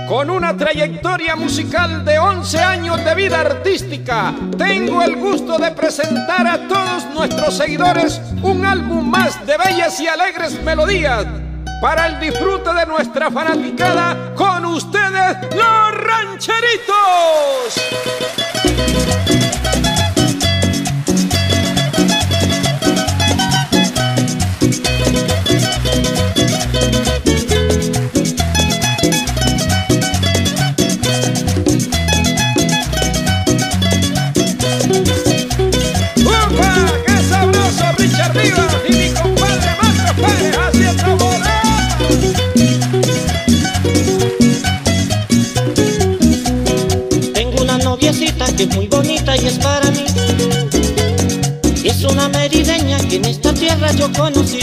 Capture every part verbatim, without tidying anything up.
Con una trayectoria musical de once años de vida artística, tengo el gusto de presentar a todos nuestros seguidores un álbum más de bellas y alegres melodías para el disfrute de nuestra fanaticada. Con ustedes, los rancheritos. Y mi compadre Maestro Pérez haciendo volar. Tengo una noviecita que es muy bonita y es para mí. Es una merideña que en esta tierra yo conocí.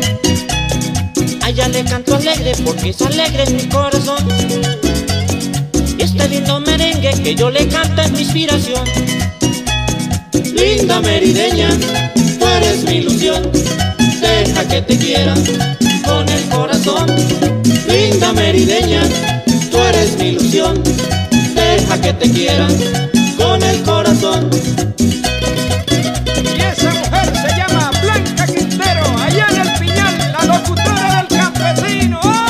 A ella le canto alegre porque es alegre en mi corazón. Y este lindo merengue que yo le canto es mi inspiración. Linda merideña, tú eres mi ilusión, deja que te quiera con el corazón. Linda merideña, tú eres mi ilusión, deja que te quiera con el corazón. Y esa mujer se llama Blanca Quintero, allá en el Piñal, la locutora del campesino. ¡Oh!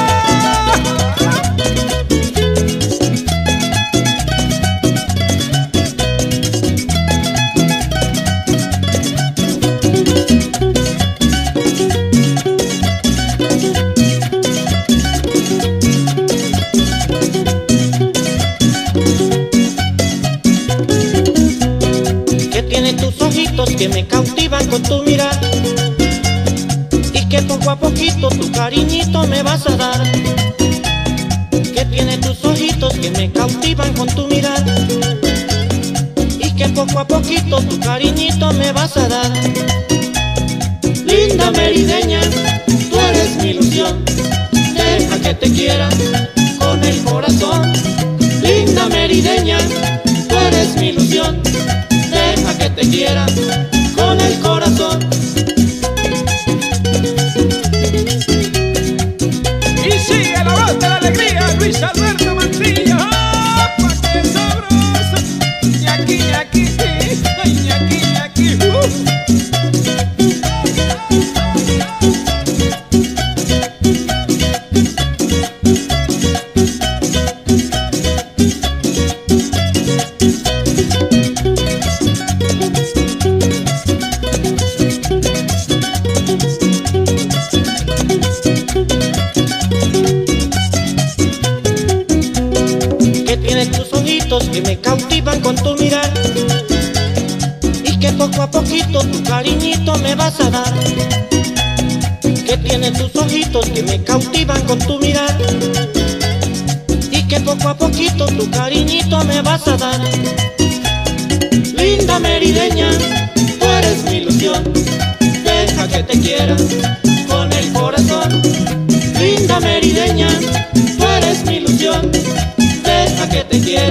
Tus ojitos que me cautivan con tu mirar, y que poco a poquito tu cariñito me vas a dar. Que tiene tus ojitos que me cautivan con tu mirar, y que poco a poquito tu cariñito me vas a dar. Linda merideña, tú eres mi ilusión, deja que te quiera con el corazón. Linda merideña, tú eres mi ilusión, deja que te quiera con el corazón. Y sigue la voz de la alegría, Luis Alberto Mantilla. ¡Oh, qué sabroso! Ñaqui, ñaqui, ay, ñaqui, ñaqui, uh. Tus ojitos que me cautivan con tu mirar, y que poco a poquito tu cariñito me vas a dar. Que tiene tus ojitos que me cautivan con tu mirar, y que poco a poquito tu cariñito me vas a dar. Linda merideña, tú eres mi ilusión, deja que te quiera con el corazón. Linda merideña, tú eres mi ilusión, deja que te quiera